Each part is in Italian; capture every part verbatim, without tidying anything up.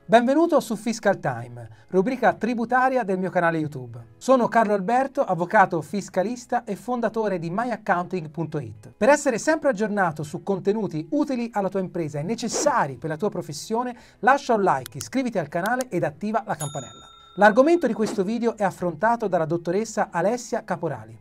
Benvenuto su Fiscal Time, rubrica tributaria del mio canale YouTube. Sono Carlo Alberto, avvocato fiscalista e fondatore di my accounting punto it. Per essere sempre aggiornato su contenuti utili alla tua impresa e necessari per la tua professione, lascia un like, iscriviti al canale ed attiva la campanella. L'argomento di questo video è affrontato dalla dottoressa Alessia Caporali.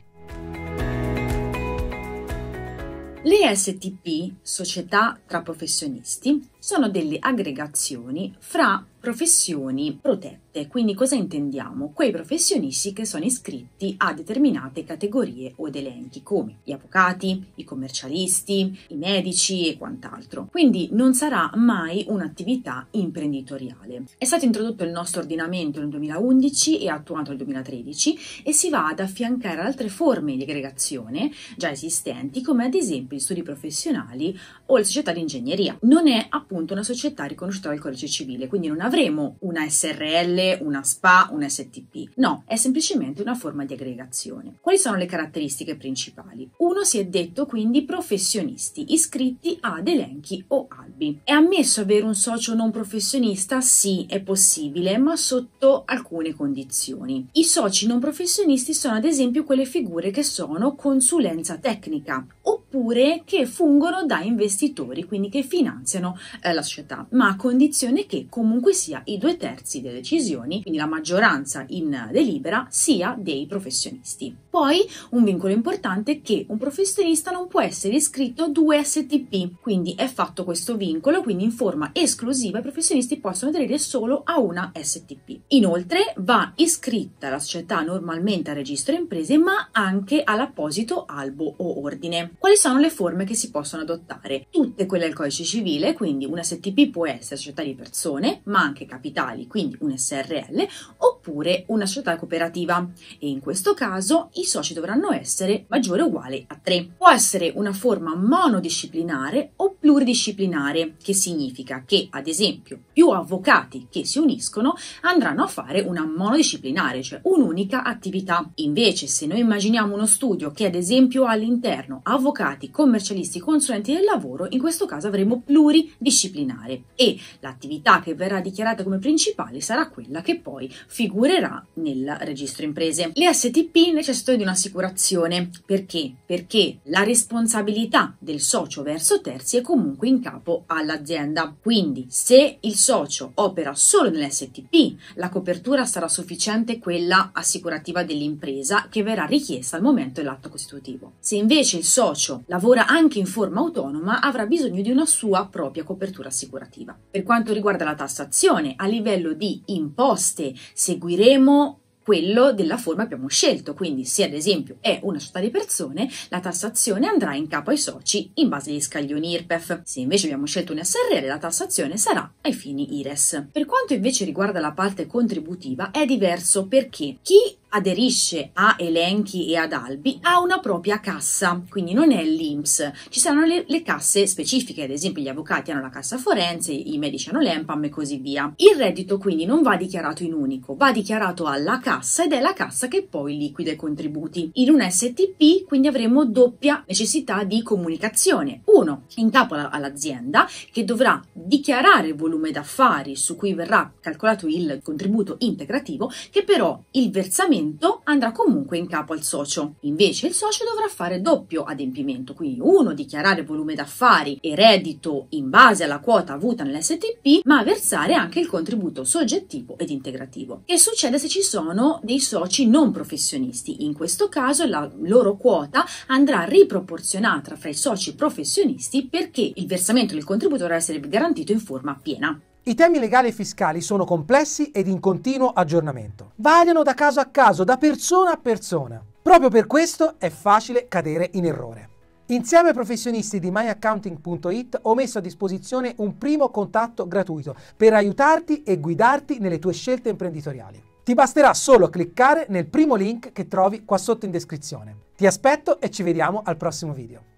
Le S T P, società tra professionisti, sono delle aggregazioni fra professioni protette. Quindi cosa intendiamo? Quei professionisti che sono iscritti a determinate categorie o ed elenchi, come gli avvocati, i commercialisti, i medici e quant'altro. Quindi non sarà mai un'attività imprenditoriale. È stato introdotto il nostro ordinamento nel duemilaundici e attuato nel duemilatredici e si va ad affiancare altre forme di aggregazione già esistenti, come ad esempio gli studi professionali o le società di ingegneria. Non è appunto una società riconosciuta dal codice civile, quindi non avremo una S R L, una S P A, una S T P. No, è semplicemente una forma di aggregazione. Quali sono le caratteristiche principali? Uno, si è detto quindi professionisti iscritti ad elenchi o albi. È ammesso avere un socio non professionista? Sì, è possibile, ma sotto alcune condizioni. I soci non professionisti sono ad esempio quelle figure che sono consulenza tecnica oppure che fungono da investitori, quindi che finanziano eh, la società, ma a condizione che comunque sia i due terzi delle decisioni, quindi la maggioranza in delibera, sia dei professionisti. Poi un vincolo importante è che un professionista non può essere iscritto a due S T P, quindi è fatto questo vincolo, quindi in forma esclusiva i professionisti possono aderire solo a una S T P. Inoltre va iscritta la società normalmente al registro imprese, ma anche all'apposito albo o ordine. Quali sono le forme che si possono adottare? Tutte quelle del codice civile, quindi una S T P può essere società di persone, ma anche capitali, quindi un S R L, oppure una società cooperativa. E in questo caso i soci dovranno essere maggiore o uguale a tre. Può essere una forma monodisciplinare o pluridisciplinare, che significa che, ad esempio, più avvocati che si uniscono andranno a fare una monodisciplinare, cioè un'unica attività. Invece, se noi immaginiamo uno studio che ad esempio ha all'interno avvocati, commercialisti, consulenti del lavoro, in questo caso avremo pluridisciplinare e l'attività che verrà dichiarata come principale sarà quella che poi figurerà nel registro imprese. Le S T P necessitano di un'assicurazione. Perché? Perché la responsabilità del socio verso terzi è comunque in capo all'azienda. Quindi se il socio opera solo nell'S T P, la copertura sarà sufficiente quella assicurativa dell'impresa che verrà richiesta al momento dell'atto costitutivo. Se invece il socio lavora anche in forma autonoma, avrà bisogno di una sua propria copertura assicurativa. Per quanto riguarda la tassazione, a livello di imposte seguiremo quello della forma che abbiamo scelto, quindi se ad esempio è una società di persone, la tassazione andrà in capo ai soci in base agli scaglioni I R P E F. Se invece abbiamo scelto un S R L, la tassazione sarà ai fini I R E S. Per quanto invece riguarda la parte contributiva è diverso, perché chi aderisce a elenchi e ad albi ha una propria cassa, quindi non è l'I N P S. Ci saranno le, le casse specifiche, ad esempio gli avvocati hanno la cassa forense, i medici hanno l'E M P A M e così via. Il reddito quindi non va dichiarato in unico, va dichiarato alla cassa ed è la cassa che poi liquida i contributi. In un S T P quindi avremo doppia necessità di comunicazione. Uno, in capo all'azienda, che dovrà dichiarare il volume d'affari su cui verrà calcolato il contributo integrativo, che però il versamento andrà comunque in capo al socio. Invece il socio dovrà fare doppio adempimento, quindi uno, dichiarare volume d'affari e reddito in base alla quota avuta nell'S T P, ma versare anche il contributo soggettivo ed integrativo. Che succede se ci sono dei soci non professionisti? In questo caso la loro quota andrà riproporzionata fra i soci professionisti, perché il versamento del contributo dovrà essere garantito in forma piena. I temi legali e fiscali sono complessi ed in continuo aggiornamento. Variano da caso a caso, da persona a persona. Proprio per questo è facile cadere in errore. Insieme ai professionisti di my accounting punto it ho messo a disposizione un primo contatto gratuito per aiutarti e guidarti nelle tue scelte imprenditoriali. Ti basterà solo cliccare nel primo link che trovi qua sotto in descrizione. Ti aspetto e ci vediamo al prossimo video.